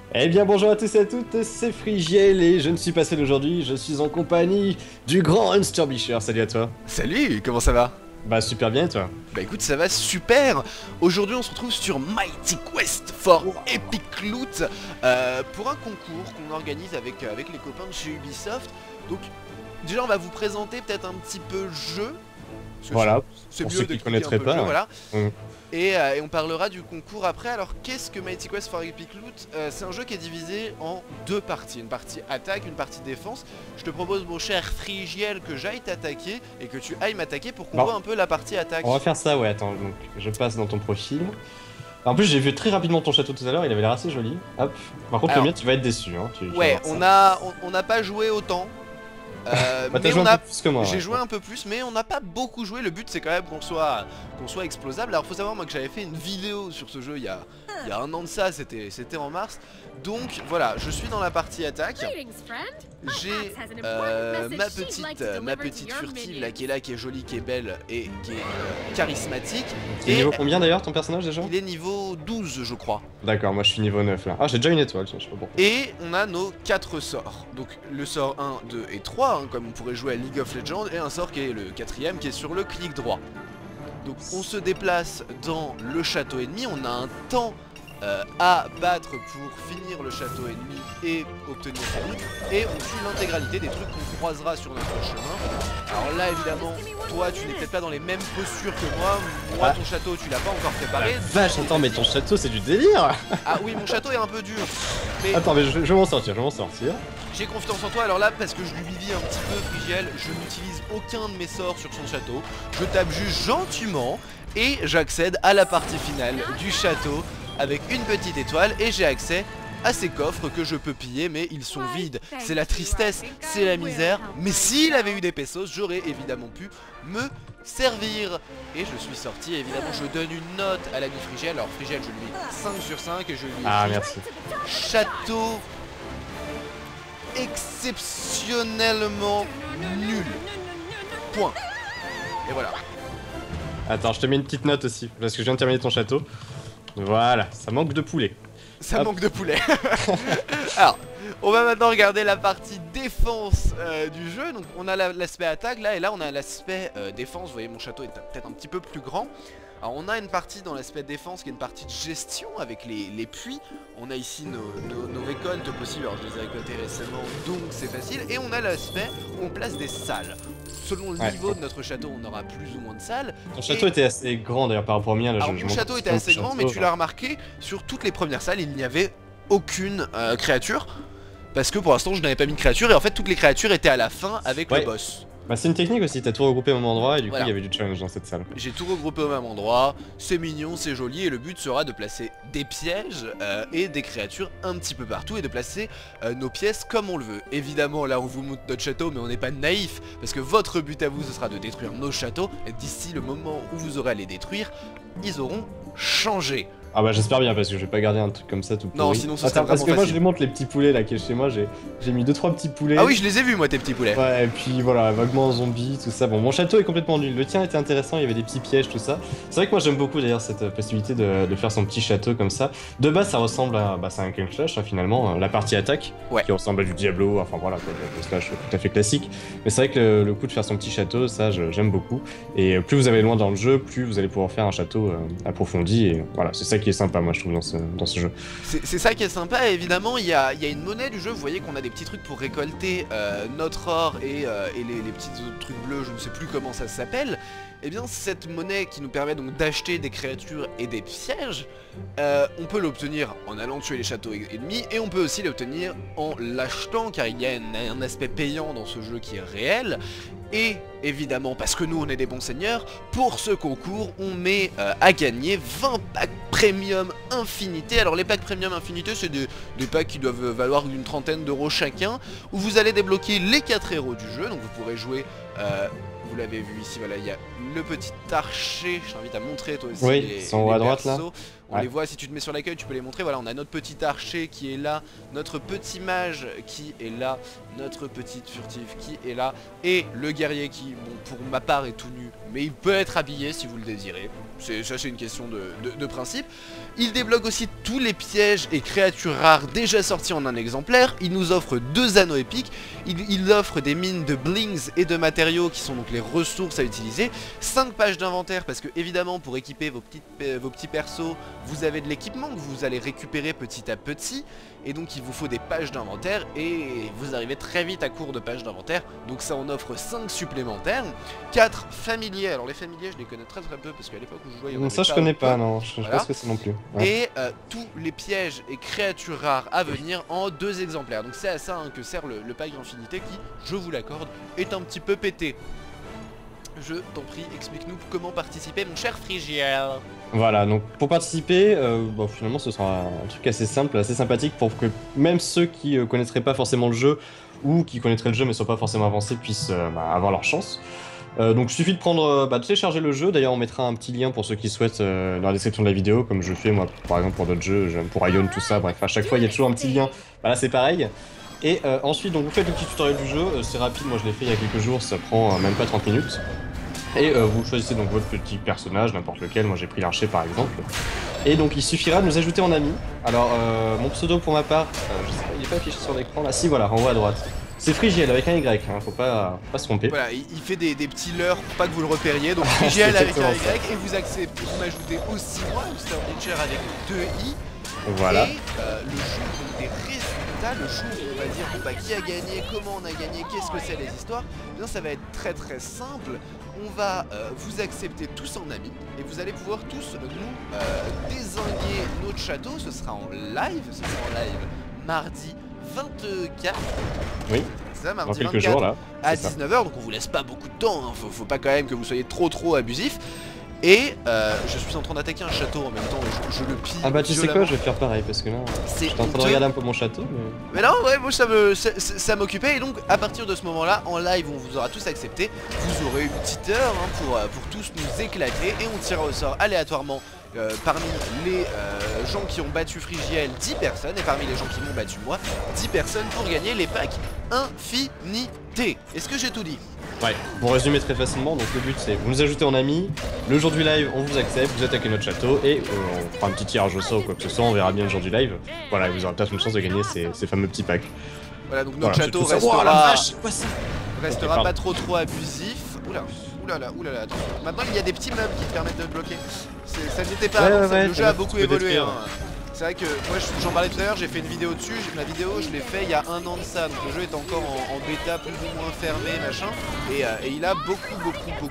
Eh bien bonjour à tous et à toutes, c'est Frigiel et je ne suis pas seul aujourd'hui, je suis en compagnie du grand Hans Turbisher, salut à toi. Salut, comment ça va? Bah super bien et toi. Bah écoute, ça va super. Aujourd'hui on se retrouve sur Mighty Quest for Epic Loot pour un concours qu'on organise avec les copains de chez Ubisoft. Donc déjà on va vous présenter peut-être un petit peu le jeu. Parce que Voilà, c'est pour mieux ceux qui d'expliquer un connaîtraient peu le pas. jeu, voilà. Mm. Et on parlera du concours après. Alors qu'est-ce que Mighty Quest for Epic Loot? C'est un jeu qui est divisé en deux parties. Une partie attaque, une partie défense. Je te propose mon cher Frigiel que j'aille t'attaquer et que tu ailles m'attaquer pour qu'on Bon, voit un peu la partie attaque. on va faire ça, ouais, attends, donc je passe dans ton profil. En plus j'ai vu très rapidement ton château tout à l'heure, il avait l'air assez joli. Hop. Par contre Alors, le mien tu vas être déçu, hein. Tu vas ouais, voir ça. on n'a pas joué autant. Bah t'as Mais joué on un a, peu plus que moi, j'ai ouais. joué un peu plus, mais on n'a pas beaucoup joué. Le but c'est quand même qu'on soit explosable. Alors faut savoir moi que j'avais fait une vidéo sur ce jeu il y a un an de ça, c'était en mars. Donc voilà, je suis dans la partie attaque. J'ai ma petite furtive là, qui est jolie, qui est belle et qui est charismatique. Il est Et niveau combien d'ailleurs ton personnage déjà? il est niveau 12 je crois. D'accord, moi je suis niveau 9 là. Ah j'ai déjà une étoile, tiens, je sais pas pourquoi. Et on a nos 4 sorts. Donc le sort 1, 2 et 3, hein, comme on pourrait jouer à League of Legends, et un sort qui est le quatrième qui est sur le clic droit. Donc on se déplace dans le château ennemi, on a un temps à battre pour finir le château ennemi et obtenir sa vie, et on suit l'intégralité des trucs qu'on croisera sur notre chemin. Alors là évidemment, toi tu n'es peut-être pas dans les mêmes postures que moi, ton château tu l'as pas encore préparé. Vache, attends, mais ton château c'est du délire. Ah oui, mon château est un peu dur, mais Attends, mais je vais m'en sortir, je vais m'en sortir. j'ai confiance en toi. Alors là, parce que je lui dis un petit peu Frigiel, je n'utilise aucun de mes sorts sur son château. Je tape juste gentiment et j'accède à la partie finale du château avec une petite étoile et j'ai accès à ces coffres que je peux piller, mais ils sont vides. C'est la tristesse, c'est la misère. Mais s'il avait eu des pesos, j'aurais évidemment pu me servir. Et je suis sorti, évidemment je donne une note à l'ami Frigiel. Alors Frigiel, je lui mets 5 sur 5 et je lui Ah écris merci. château exceptionnellement nul. Point. Et voilà. Attends, je te mets une petite note aussi, parce que je viens de terminer ton château. Voilà, ça manque de poulet. Ça Hop. manque de poulet. Alors, on va maintenant regarder la partie défense du jeu. Donc on a l'aspect attaque là, et là on a l'aspect défense. Vous voyez, mon château est peut-être un petit peu plus grand. Alors on a une partie dans l'aspect défense qui est une partie de gestion avec les puits. On a ici nos récoltes possibles, alors je les ai récoltées récemment donc c'est facile. Et on a l'aspect où on place des salles. Selon le niveau de notre château on aura plus ou moins de salles. Ton château était assez grand d'ailleurs par rapport au mien. Là, Alors mon château était assez grand, mais tu l'as remarqué, sur toutes les premières salles il n'y avait aucune créature. Parce que pour l'instant je n'avais pas mis de créature, et en fait toutes les créatures étaient à la fin avec le boss. Bah c'est une technique aussi, t'as tout regroupé au même endroit et du Voilà. coup il y avait du challenge dans cette salle. J'ai tout regroupé au même endroit, c'est mignon, c'est joli, et le but sera de placer des pièges et des créatures un petit peu partout et de placer nos pièces comme on le veut. Évidemment là on vous montre notre château, mais on n'est pas naïf, parce que votre but à vous ce sera de détruire nos châteaux, et d'ici le moment où vous aurez à les détruire, ils auront changé. Ah bah j'espère bien, parce que je vais pas garder un truc comme ça tout pourri. Non, sinon ce serait parce vraiment que moi facile. je les montre les petits poulets là qui est chez moi, j'ai mis 2-3 petits poulets. Ah oui, je les ai vus moi tes petits poulets. Ouais, et puis voilà, vaguement zombie, tout ça. Bon, mon château est complètement nul. Le tien était intéressant, il y avait des petits pièges, tout ça. C'est vrai que moi j'aime beaucoup d'ailleurs cette possibilité de faire son petit château comme ça. De base, ça ressemble à. Bah, c'est un King Slash, hein, finalement, la partie attaque, Ouais. qui ressemble à du Diablo, enfin voilà, quoi, le Slash tout à fait classique. Mais c'est vrai que le coup de faire son petit château, ça j'aime beaucoup. Et plus vous allez loin dans le jeu, plus vous allez pouvoir faire un château approfondi. Et voilà, c'est ça qui est sympa, moi je trouve, dans ce jeu. C'est ça qui est sympa, et évidemment il y a une monnaie du jeu. Vous voyez qu'on a des petits trucs pour récolter notre or et les petits autres trucs bleus, je ne sais plus comment ça s'appelle. Et bien cette monnaie qui nous permet donc d'acheter des créatures et des pièges, on peut l'obtenir en allant tuer les châteaux ennemis, et on peut aussi l'obtenir en l'achetant, car il y a un aspect payant dans ce jeu qui est réel. Et évidemment, parce que nous on est des bons seigneurs, pour ce concours on met à gagner 20 packs premium infinité. Alors les packs premium infinité, c'est des packs qui doivent valoir une trentaine d'euros chacun, où vous allez débloquer les 4 héros du jeu. Donc vous pourrez jouer, vous l'avez vu ici, voilà, il y a le petit archer, je t'invite à montrer toi aussi Oui, les ils sont à droite, là. persos. On les voit, si tu te mets sur l'accueil, tu peux les montrer. Voilà, on a notre petit archer qui est là, notre petit mage qui est là, notre petite furtive qui est là, et le guerrier qui, bon, pour ma part est tout nu, mais il peut être habillé si vous le désirez. Ça c'est une question de principe. Il débloque aussi tous les pièges et créatures rares déjà sortis en un exemplaire. Il nous offre 2 anneaux épiques. Il offre des mines de blings et de matériaux qui sont donc les ressources à utiliser. 5 pages d'inventaire parce que évidemment pour équiper vos petits persos, vous avez de l'équipement que vous allez récupérer petit à petit. Et donc il vous faut des pages d'inventaire et vous arrivez très vite à court de pages d'inventaire. Donc ça en offre 5 supplémentaires. 4 familiers. Alors les familiers je les connais très peu parce qu'à l'époque où je jouais il y en avait ça je connais pas, non, je sais pas ce que c'est non plus. Et tous les pièges et créatures rares à venir en 2 exemplaires. Donc c'est à ça que sert le pack Infinité qui, je vous l'accorde, est un petit peu pété. Je t'en prie, explique-nous comment participer, mon cher Frigiel. Voilà, donc pour participer, bon, finalement ce sera un truc assez simple, assez sympathique pour que même ceux qui connaîtraient pas forcément le jeu ou qui connaîtraient le jeu mais sont pas forcément avancés puissent avoir leur chance. Donc il suffit de prendre, de télécharger le jeu. D'ailleurs on mettra un petit lien pour ceux qui souhaitent dans la description de la vidéo, comme je fais moi par exemple pour d'autres jeux, pour Ion, tout ça, bref à chaque fois il y a toujours un petit lien, voilà c'est pareil. Et ensuite donc vous faites le petit tutoriel du jeu, c'est rapide, moi je l'ai fait il y a quelques jours, ça prend même pas 30 minutes. Et vous choisissez donc votre petit personnage, n'importe lequel, moi j'ai pris l'archer par exemple. Et donc il suffira de nous ajouter en ami. Alors mon pseudo pour ma part, je sais pas, il est pas affiché sur l'écran là, si voilà, en haut à droite. C'est Frigiel avec un Y, hein, faut pas se tromper. Voilà, il fait des petits leurres pour pas que vous le repériez, donc Frigiel avec un Y, et vous acceptez, vous m'ajoutez aussi moi, Mr. Bleacher avec 2 I. Voilà. Et le jour des résultats, le jour où on va dire bon, bah, qui a gagné, comment on a gagné, qu'est-ce que c'est les histoires, eh bien ça va être très simple. On va vous accepter tous en amis et vous allez pouvoir tous nous désigner notre château. Ce sera en live, mardi 24. Oui. Ça, mardi dans quelques 24 jours là. à 19h, donc on vous laisse pas beaucoup de temps, hein. Faut pas quand même que vous soyez trop abusif. Et je suis en train d'attaquer un château en même temps, je le pille. Ah bah tu sais quoi, je vais faire pareil parce que là, j'étais en train de regarder un peu mon château. Mais non, ouais, moi ça m'occupait, et donc à partir de ce moment-là, en live, on vous aura tous accepté. Vous aurez une petite heure hein, pour tous nous éclater, et on tirera au sort aléatoirement parmi les gens qui ont battu Frigiel 10 personnes, et parmi les gens qui m'ont battu moi 10 personnes pour gagner les packs Infinité. Est-ce que j'ai tout dit? Ouais, pour résumer très facilement, donc le but c'est vous nous ajoutez en ami, le jour du live on vous accepte, vous attaquez notre château et on fera un petit tirage au sort ou quoi que ce soit, on verra bien le jour du live. Voilà, vous aurez peut-être une chance de gagner ces fameux petits packs. Voilà, donc notre château restera pas trop abusif. Oulala, attention. Maintenant il y a des petits meubles qui te permettent de le bloquer. Ça n'était pas avant, le jeu a beaucoup évolué. C'est vrai que moi j'en parlais tout à l'heure, j'ai fait une vidéo dessus, la vidéo je l'ai fait il y a 1 an de ça, donc le jeu est encore en bêta plus ou moins fermé machin, et il a beaucoup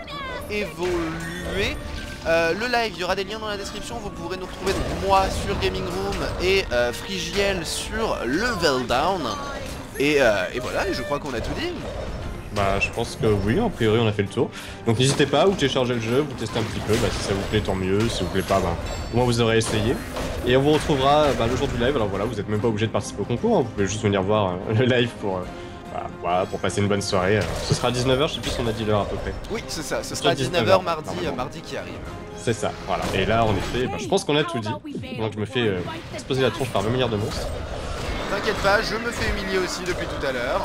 évolué. Le live, il y aura des liens dans la description, vous pourrez nous retrouver donc moi sur Gaming Room et Frigiel sur Level Down. Et voilà, et je crois qu'on a tout dit. Bah je pense que oui, a priori on a fait le tour. Donc n'hésitez pas, vous téléchargez le jeu, vous testez un petit peu, si ça vous plaît tant mieux, si vous plaît pas, au moins vous aurez essayé. Et on vous retrouvera le jour du live, alors voilà, vous n'êtes même pas obligé de participer au concours, hein. Vous pouvez juste venir voir le live pour passer une bonne soirée. Ce sera à 19h, je sais plus si on a dit l'heure à peu près. Oui c'est ça, ce sera à 19h mardi qui arrive. C'est ça, voilà. Et là en effet, je pense qu'on a tout dit, donc je me fais exploser la tronche par 20 milliards de monstres. T'inquiète pas, je me fais humilier aussi depuis tout à l'heure.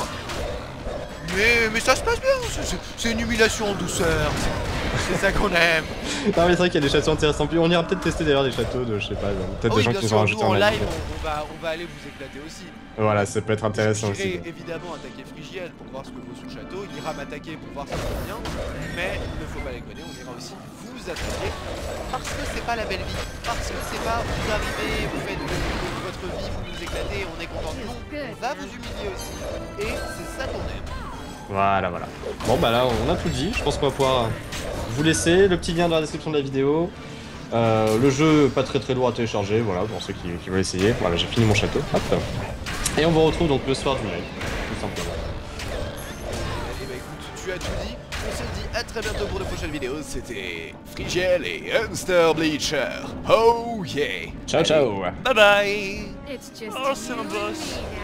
Mais ça se passe bien, c'est une humiliation en douceur, c'est ça qu'on aime. Non mais c'est vrai qu'il y a des châteaux intéressants, puis on ira peut-être tester d'ailleurs des châteaux de, je sais pas, peut-être des gens qui nous ont rajouté en live. On va aller vous éclater aussi. Voilà, ça peut être intéressant aussi. J'irai évidemment attaquer Frigiel pour voir ce que vaut son château, il ira m'attaquer pour voir ce qu'il vient, mais il ne faut pas déconner, on ira aussi vous attaquer, parce que c'est pas la belle vie, parce que c'est pas vous arrivez, vous faites votre vie, vous nous éclatez, on est content. Non, on va vous humilier aussi, et c'est ça qu'on aime. Voilà. Bon là on a tout dit, je pense qu'on va pouvoir vous laisser le petit lien dans la description de la vidéo. Le jeu pas très lourd à télécharger, voilà, pour ceux qui veulent essayer. Voilà, j'ai fini mon château. Hop. Et on vous retrouve donc le soir du live, tout simplement. Et bah écoute, tu as tout dit, on se dit à très bientôt pour de prochaines vidéos. C'était Frigiel et Mr. Bleacher. Oh yeah. Ciao. Bye bye. Awesome boss.